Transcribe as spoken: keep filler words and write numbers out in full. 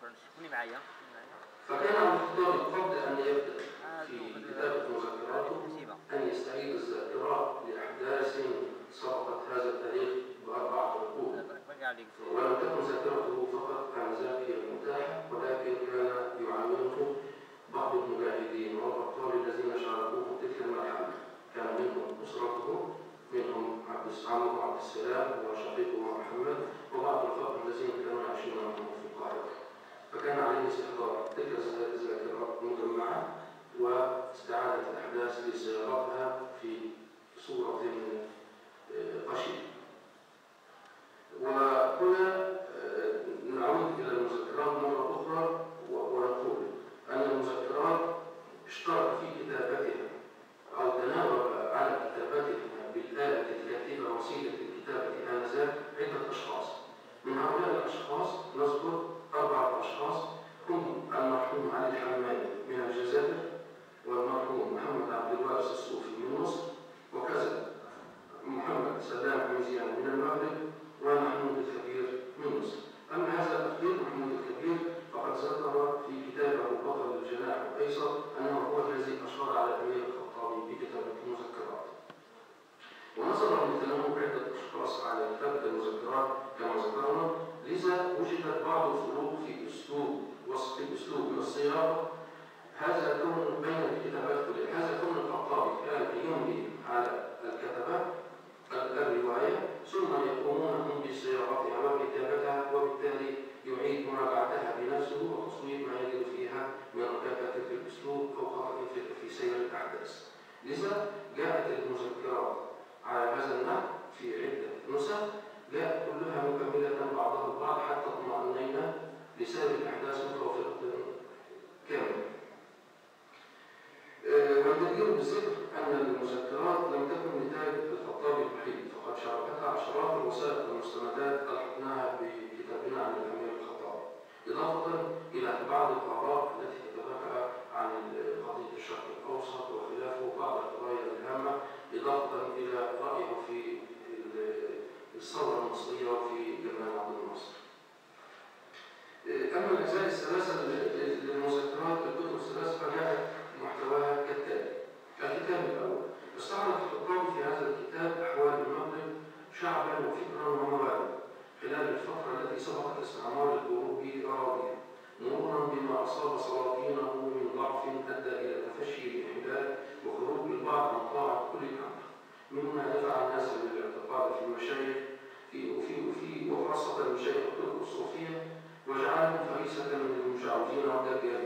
شكوني معايا؟ فكان عبد الخطاب قبل أن يبدأ في كتابة مذكراته أن يستعيد الذاكرة لأحداث سبقت هذا التاريخ بأربعة عقود، ولم تكن ذاكرته فقط آنذاك هي المتاحة، ولكن كان يعاونه بعض المجاهدين والأبطال الذين شاركوه في تلك المرحلة، كان منهم أسرته، منهم عبد عمه عبد السلام وشقيقه محمد، وبعض الفقراء الذين كانوا يعيشون معهم في القاهرة. فكان عليه استحضار تلك الذاكرات المجمعة واستعادة الأحداث لصياغتها في صورة قشيرة. وهنا نعود إلى المذكرات مرة أخرى ونقول أن المذكرات اشترك في كتابتها أو تناول على كتابتها بالآلة الكاتبة وسيلة الكتابة آنذاك عدة أشخاص. من هؤلاء الأشخاص نذكر أربعة أشخاص هم المرحوم علي الحمادي من الجزائر، والمرحوم محمد عبد الوارث الصوفي من مصر، وكذا محمد سلام حميزيان من المغرب، ومحمود الكبير من مصر. أما هذا الأخير محمود الكبير فقد ذكر في كتابه بطل الجناح الأيسر أنه هو الذي أشار على الأمير الخطابي بكتابة المذكرات. ونظرا لتناول عدة أشخاص على كتابة المذكرات كما ذكرنا، لذا وجدت بعض الفروق في أسلوب وصف الأسلوب والصياغة. هذا كون بين الكتابات كلها، هذا كون الخطابي كان يملي على الكتابات الرواية ثم يقومون هم بصياغتها وكتابتها، وبالتالي يعيد مراجعتها بنفسه وتصويب ما يجد فيها من ركاكة في الأسلوب أو خطأ في سير الأحداث. لذا جاءت المذكرات على هذا النحو في عدة نسخ، جاءت كلها مكملة بعضها البعض حتى اطمأنينا لسير الأحداث متوافقة كاملة. والجدير بالذكر أن المذكرات لم تكن نتاج الخطابي الوحيد، فقد شاركتها عشرات الوثائق والمستندات ألحقناها بكتابنا عن الأمير الخطابي، إضافة إلى بعض الآراء التي كتبتها عن قضية الشرق الأوسط وخلافه وبعض القضايا الهامة، إضافة إلى رأيه في الثورة المصرية وفي جمال عبد الناصر. أما الأجزاء الثلاثة للمذكرات الكتب الثلاثة فجاءت محتواها كالتالي. الكتاب الأول استعرض الخطابي في هذا الكتاب أحوال المغرب شعبا وفكرا ومبادئ خلال الفترة التي سبقت استعمار الأوروبي أراضيه، مرورا بما أصاب سلاطينه من ضعف أدى إلى تفشي الانحلال وخروج البعض عن طاعة كل الأمر، مما دفع الناس للاعتقاد في المشايخ في وفي وفي وخاصة المشايخ الطرق الصوفية، وجعلهم فريسة من المشعوذين والدجالين